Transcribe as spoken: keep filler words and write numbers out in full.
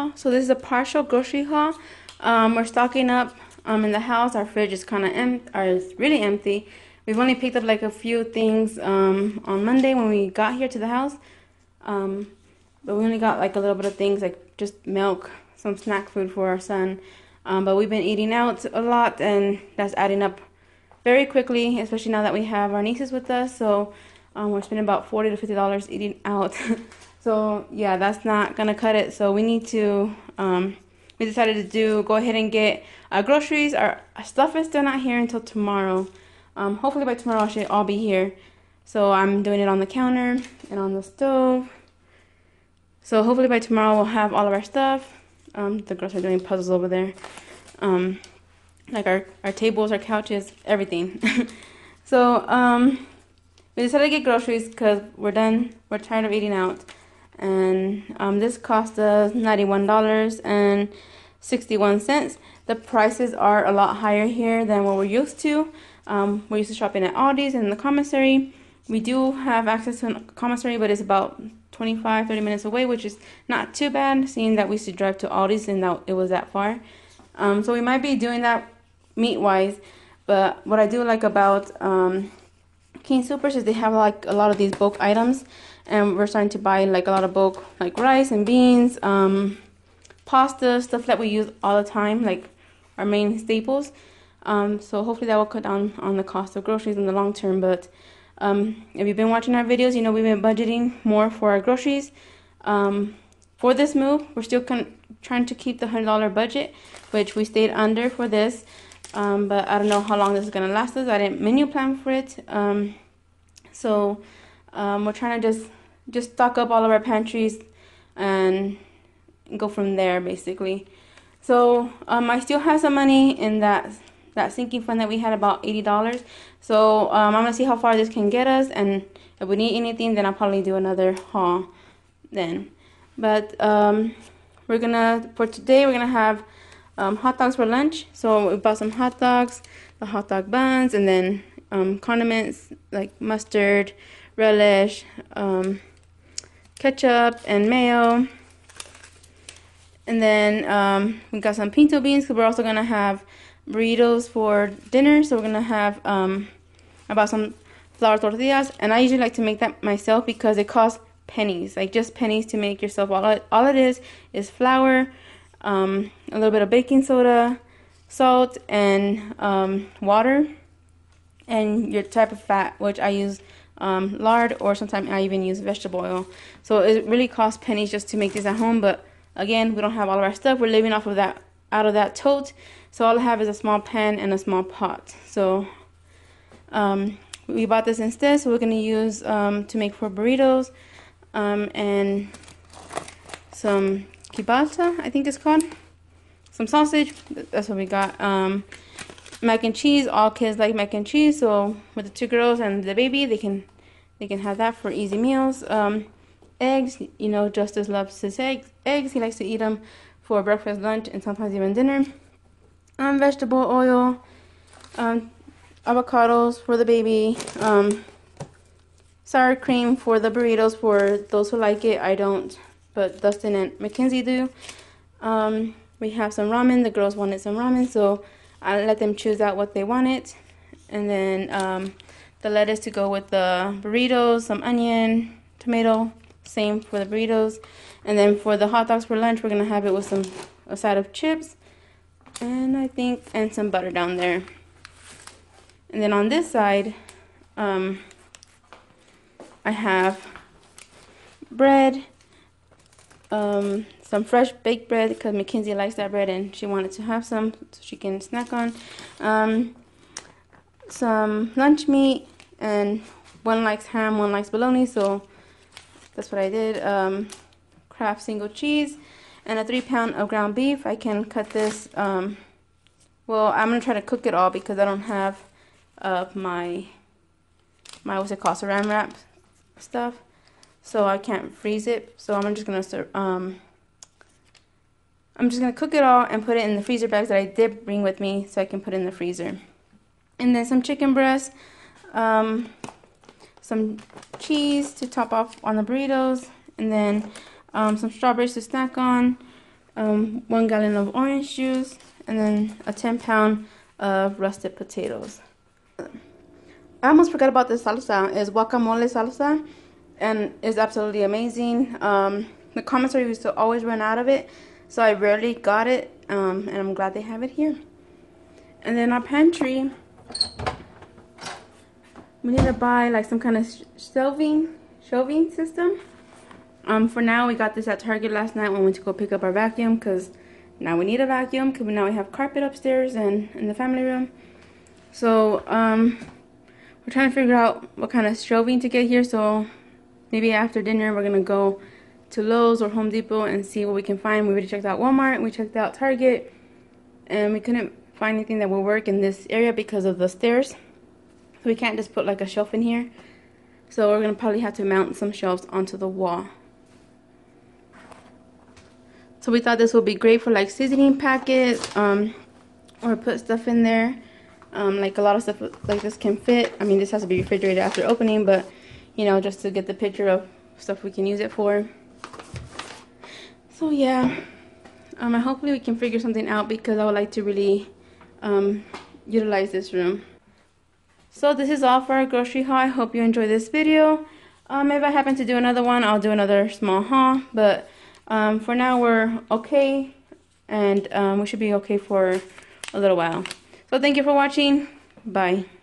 haul. So this is a partial grocery haul. Um, we're stocking up um, in the house. Our fridge is kind of empty, or it's really empty. We've only picked up like a few things um, on Monday when we got here to the house. Um, but we only got like a little bit of things like just milk, some snack food for our son. Um, but we've been eating out a lot, and that's adding up very quickly, especially now that we have our nieces with us. So um, we're spending about forty to fifty dollars eating out. So yeah, that's not gonna cut it. So we need to, um, we decided to do, go ahead and get our groceries. Our stuff is still not here until tomorrow. Um, hopefully by tomorrow it should all be here. So I'm doing it on the counter and on the stove. So hopefully by tomorrow we'll have all of our stuff. Um, the girls are doing puzzles over there. Um, like our, our tables, our couches, everything. So um, we decided to get groceries because we're done. We're tired of eating out. And um, this cost us ninety-one dollars and sixty-one cents. The prices are a lot higher here than what we're used to. Um, we're used to shopping at Aldi's and the commissary. We do have access to a commissary, but it's about twenty-five, thirty minutes away, which is not too bad, seeing that we used to drive to Aldi's and that it was that far. Um, so we might be doing that meat-wise. But what I do like about um, King Soopers is they have like a lot of these bulk items. And we're starting to buy like a lot of bulk, like rice and beans, um, pasta, stuff that we use all the time, like our main staples. Um, so hopefully that will cut down on the cost of groceries in the long term. But um, if you've been watching our videos, you know we've been budgeting more for our groceries. Um, for this move, we're still con trying to keep the one hundred dollar budget, which we stayed under for this. Um, but I don't know how long this is going to last us. I didn't menu plan for it. Um, so um, we're trying to just... just stock up all of our pantries and go from there, basically. So um, I still have some money in that that sinking fund that we had, about eighty dollars. So um, I'm gonna see how far this can get us, and if we need anything, then I'll probably do another haul then. But um, we're gonna for today we're gonna have um, hot dogs for lunch. So we bought some hot dogs, the hot dog buns, and then um, condiments like mustard, relish, um, ketchup and mayo. And then um, we got some pinto beans because we're also going to have burritos for dinner. So we're going to have, um, I bought some flour tortillas. And I usually like to make that myself because it costs pennies. Like just pennies to make yourself. All it, all it is is flour, um, a little bit of baking soda, salt, and um, water. And your type of fat, which I use Um, lard, or sometimes I even use vegetable oil. So it really costs pennies just to make this at home. But again, we don't have all of our stuff. We're living off of that, out of that tote. So all I have is a small pan and a small pot. So um, we bought this instead. So we're going to use um, to make for burritos um, and some kielbasa, I think it's called. Some sausage. That's what we got. Um, mac and cheese. All kids like mac and cheese, so with the two girls and the baby, they can they can have that for easy meals. Um, eggs, you know, Justice loves his eggs. Eggs, he likes to eat them for breakfast, lunch, and sometimes even dinner. Um, vegetable oil, um, avocados for the baby, um, sour cream for the burritos for those who like it. I don't, but Dustin and Mackenzie do. Um, we have some ramen. The girls wanted some ramen, so I let them choose out what they wanted. And then um, the lettuce to go with the burritos, some onion, tomato, same for the burritos. And then for the hot dogs for lunch, we're going to have it with some a side of chips. And I think, and some butter down there. And then on this side, um, I have bread, um, some fresh baked bread because Mackenzie likes that bread and she wanted to have some so she can snack on. Um, some lunch meat, and one likes ham, one likes bologna, so that's what I did. Um, Kraft single cheese and a three pound of ground beef. I can cut this. Um, well, I'm gonna try to cook it all because I don't have uh, my my what's it called, saran wrap stuff, so I can't freeze it. So I'm just gonna um. I'm just going to cook it all and put it in the freezer bags that I did bring with me so I can put it in the freezer. And then some chicken breast, um, some cheese to top off on the burritos, and then um, some strawberries to snack on, um, one gallon of orange juice, and then a ten pound of rusted potatoes. I almost forgot about this salsa. It's guacamole salsa, and it's absolutely amazing. Um, the commissary used to always run out of it, so I rarely got it, um, and I'm glad they have it here. And then our pantry, we need to buy like some kind of shelving, shelving system. Um, for now, we got this at Target last night when we went to go pick up our vacuum, because now we need a vacuum, because now we have carpet upstairs and in the family room. So, um, we're trying to figure out what kind of shelving to get here, so maybe after dinner we're going to go to Lowe's or Home Depot and see what we can find. We already checked out Walmart, we checked out Target, and we couldn't find anything that will work in this area because of the stairs. So we can't just put like a shelf in here. So we're going to probably have to mount some shelves onto the wall. So we thought this would be great for like seasoning packets, um, or put stuff in there. Um, like a lot of stuff like this can fit. I mean, this has to be refrigerated after opening, but you know, just to get the picture of stuff we can use it for. So yeah, um, and hopefully we can figure something out, because I would like to really um, utilize this room. So this is all for our grocery haul. I hope you enjoyed this video. Um, if I happen to do another one, I'll do another small haul, but um, for now we're okay, and um, we should be okay for a little while. So thank you for watching. Bye.